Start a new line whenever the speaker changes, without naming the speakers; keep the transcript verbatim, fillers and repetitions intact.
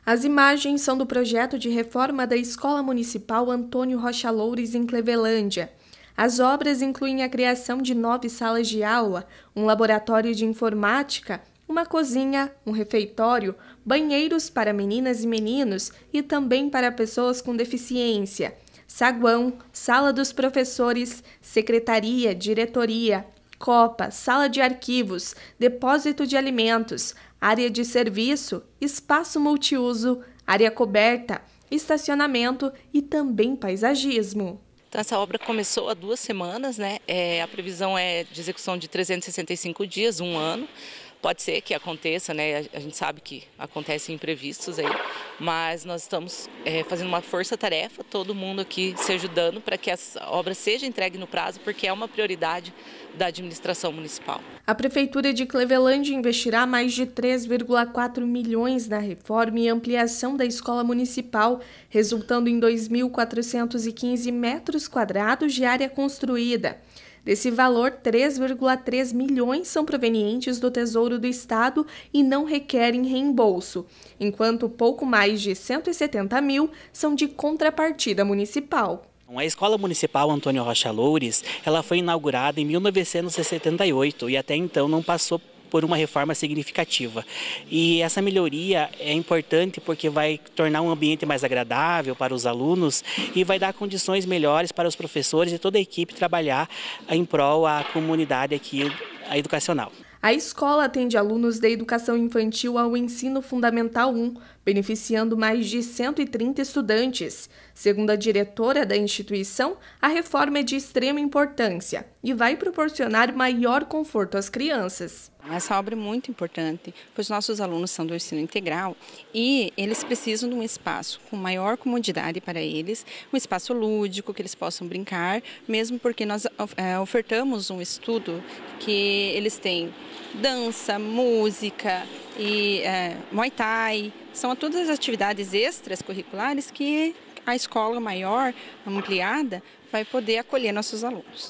As imagens são do projeto de reforma da Escola Municipal Antônio Rocha Loures, em Clevelândia. As obras incluem a criação de nove salas de aula, um laboratório de informática, uma cozinha, um refeitório, banheiros para meninas e meninos e também para pessoas com deficiência, saguão, sala dos professores, secretaria, diretoria, copa, sala de arquivos, depósito de alimentos, área de serviço, espaço multiuso, área coberta, estacionamento e também paisagismo.
Então, essa obra começou há duas semanas, né? É, a previsão é de execução de trezentos e sessenta e cinco dias, um ano. Pode ser que aconteça, né? A gente sabe que acontecem imprevistos aí, mas nós estamos é, fazendo uma força-tarefa, todo mundo aqui se ajudando para que essa obra seja entregue no prazo, porque é uma prioridade da administração municipal.
A Prefeitura de Clevelândia investirá mais de três vírgula quatro milhões na reforma e ampliação da escola municipal, resultando em dois mil quatrocentos e quinze metros quadrados de área construída. Desse valor, três vírgula três milhões são provenientes do Tesouro do Estado e não requerem reembolso, enquanto pouco mais de cento e setenta mil são de contrapartida municipal.
A Escola Municipal Antônio Rocha Loures, ela foi inaugurada em mil novecentos e setenta e oito e até então não passou por uma reforma significativa. E essa melhoria é importante porque vai tornar um ambiente mais agradável para os alunos e vai dar condições melhores para os professores e toda a equipe trabalhar em prol à comunidade aqui, a educacional.
A escola atende alunos da educação infantil ao ensino fundamental um, beneficiando mais de cento e trinta estudantes. Segundo a diretora da instituição, a reforma é de extrema importância e vai proporcionar maior conforto às crianças.
Essa obra é muito importante, pois nossos alunos são do ensino integral e eles precisam de um espaço com maior comodidade para eles, um espaço lúdico que eles possam brincar, mesmo porque nós é, ofertamos um estudo que eles têm dança, música e é, Muay Thai, são todas as atividades extras curriculares que a escola maior, ampliada, vai poder acolher nossos alunos.